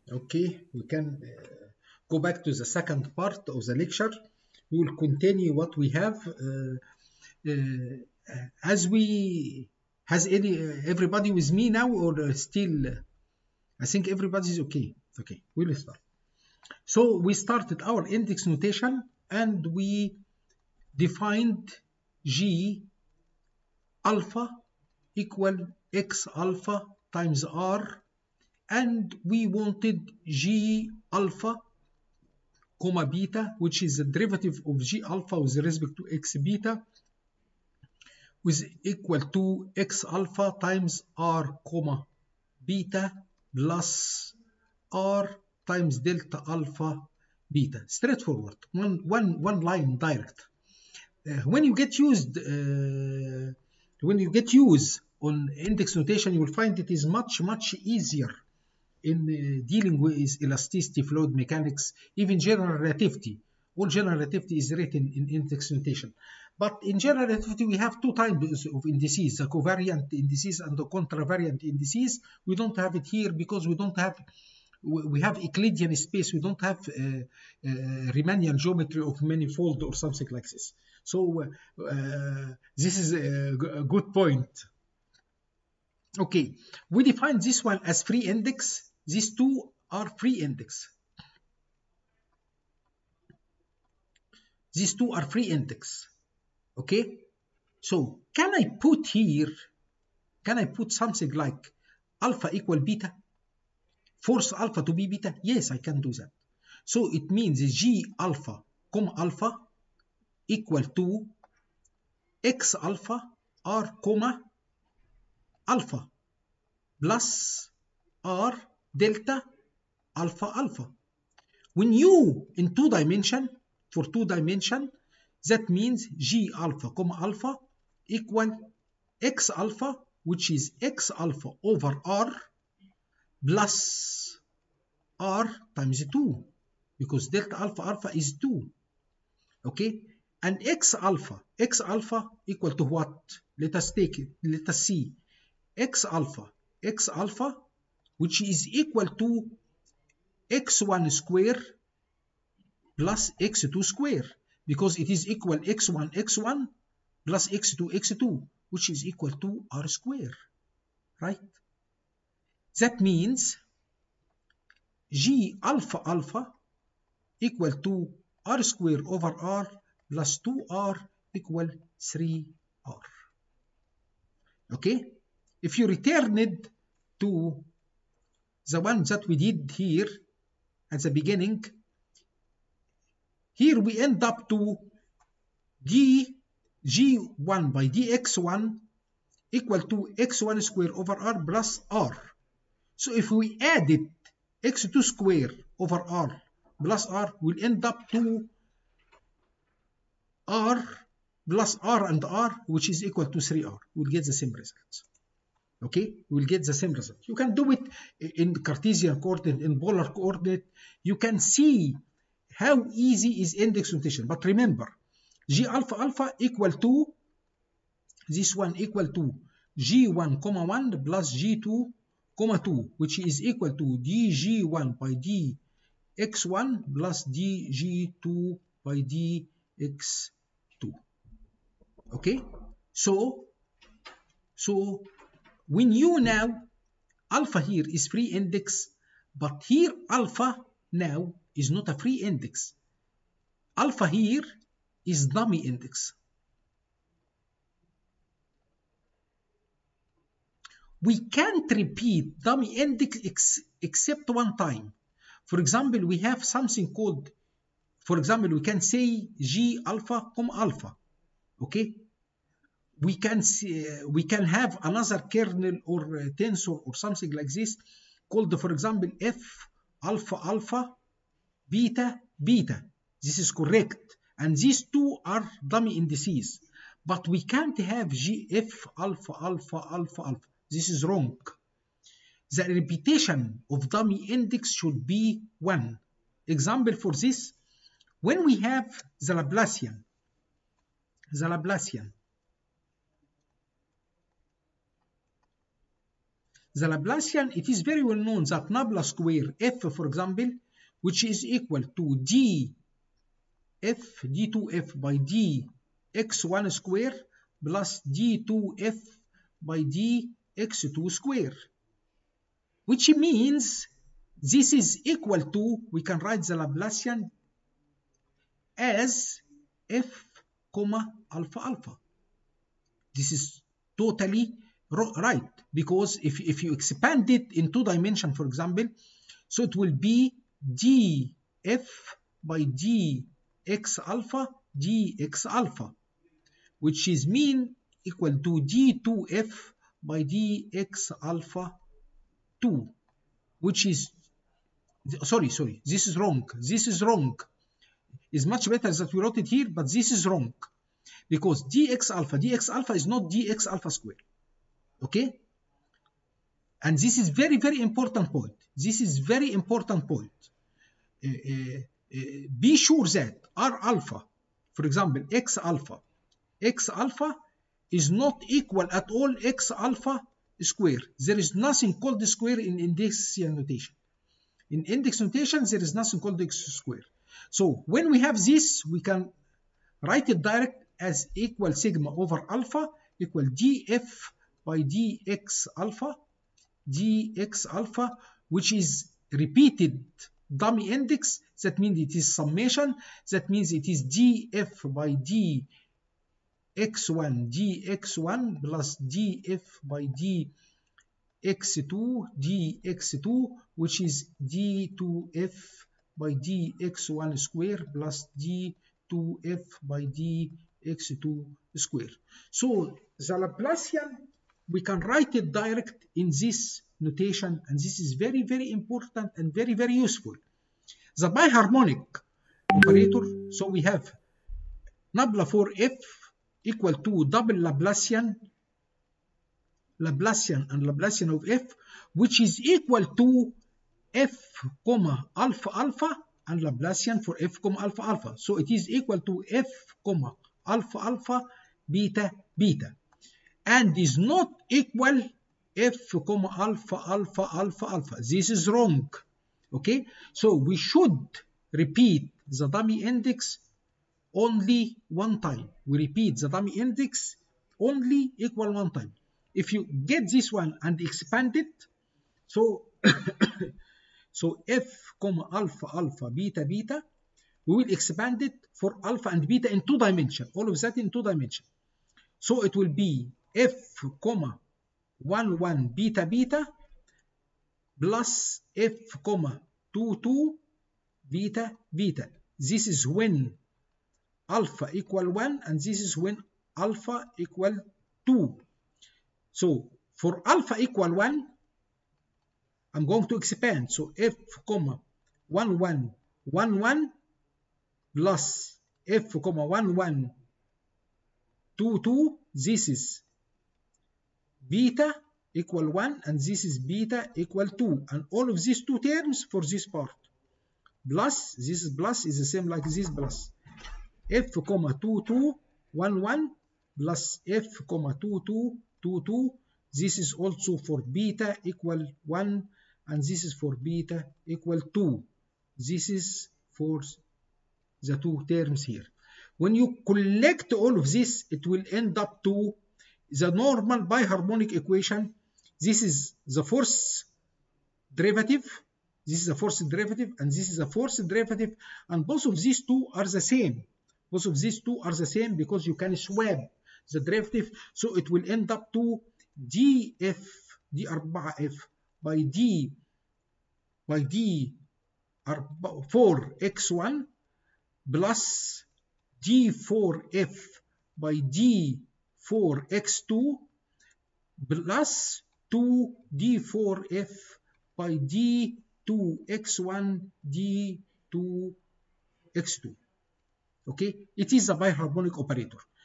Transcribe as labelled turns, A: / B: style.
A: Okay, we can go back to the second part of the lecture. We will continue what we have. Has everybody with me now, or still? I think everybody is okay. Okay, we'll start. So we started our index notation and we defined G alpha equal X alpha times R, and we wanted G alpha comma beta, which is the derivative of G alpha with respect to X beta, with equal to X alpha times R comma beta plus R times delta alpha beta. Straightforward, one line direct. When you get used on index notation, you will find it is much easier in dealing with elasticity, fluid mechanics, even general relativity. All general relativity is written in index notation. But in general relativity, we have two types of indices, the covariant indices and the contravariant indices. We don't have it here because we have Euclidean space. We don't have Riemannian geometry of manifold or something like this. So this is a good point. Okay, we define this one as free index. These two are free index. These two are free index. Okay, so can I put something like alpha equal beta? Force alpha to be beta? Yes, I can do that. So it means G alpha comma alpha equal to X alpha R comma alpha plus R delta alpha alpha. When you in two dimension, for two dimension, that means G alpha comma alpha equal X alpha, which is X alpha over R plus R times 2, because delta alpha alpha is 2. Okay, and X alpha equal to what? Let us see. X alpha, which is equal to x1 square plus x2 square, because it is equal x1 plus x2, which is equal to r square, right? That means G alpha equal to r square over r plus 2r equal 3r. Okay, if you return it to the one that we did here at the beginning, here we end up to dg1 by dx1 equal to x1 square over r plus r. So if we added x2 square over r plus r, we'll end up to r plus r and r, which is equal to 3r. We'll get the same results. Okay, we'll get the same result. You can do it in Cartesian coordinate, in polar coordinate. You can see how easy is index notation. But remember, G alpha equal to this one equal to G1 comma 1 plus G2 comma 2, which is equal to dg1 by dx1 plus dg2 by dx2. Okay, so when you now, alpha here is free index, but here alpha now is not a free index. Alpha here is dummy index. We can't repeat dummy index except one time. For example, we have something called, for example, we can say G alpha comma alpha. Okay, we can have another kernel or tensor or something like this called, for example, F alpha beta. This is correct, and these two are dummy indices, but we can't have F alpha. This is wrong. The repetition of dummy index should be 1. Example for this, when we have the Laplacian, the Laplacian, it is very well known that nabla square f, for example, which is equal to d2f by dx1 square plus d2f by dx2 square, which means this is equal to, we can write the Laplacian as f comma alpha alpha. This is totally right, because if you expand it in 2 dimensions, for example, so it will be df by dx alpha dx alpha, which is mean equal to d2f by dx alpha 2, which is, sorry, this is wrong. It's much better that we wrote it here, but this is wrong, because dx alpha is not dx alpha square. Okay? And this is very, very important point. This is very important point. Be sure that R alpha, for example, x alpha is not equal at all x alpha square. There is nothing called square in indexial notation. In index notation, there is nothing called x square. So when we have this, we can write it direct as equal sigma over alpha equal df by dx alpha, which is repeated dummy index. That means it is summation. That means it is df by dx1 plus df by dx2, which is d2f by dx1 square plus d2f by dx2 square. So the Laplacian, we can write it direct in this notation, and this is very, very important and very, very useful. The biharmonic operator, so we have nabla for f equal to double Laplacian and Laplacian of f, which is equal to f comma alpha alpha and Laplacian for f comma alpha alpha. So it is equal to f comma alpha alpha beta beta, and is not equal f comma alpha alpha alpha alpha. This is wrong. Okay, so we should repeat the dummy index only one time. We repeat the dummy index only equal one time. If you get this one and expand it, so so f comma alpha alpha beta beta, we will expand it for alpha and beta in 2 dimensions. All of that in 2 dimensions. So it will be f comma 1 beta beta plus f comma 2 beta beta. This is when alpha equal 1, and this is when alpha equal 2. So for alpha equal 1, I'm going to expand. So f comma 1 plus f comma 1 2. This is beta equal 1, and this is beta equal 2, and all of these 2 terms for this part plus, this is plus is the same like this plus f comma 2 1 plus f comma 2 This is also for beta equal 1, and this is for beta equal 2. This is for the 2 terms here. When you collect all of this, it will end up to the normal biharmonic equation. This is the first derivative, this is the first derivative, and this is the fourth derivative, and both of these 2 are the same. Both of these 2 are the same because you can swap the derivative, so it will end up to df d4f by d4x1 plus d4f by d4x2 plus 2d4f by d2x1 d2x2. Okay, it is a biharmonic operator.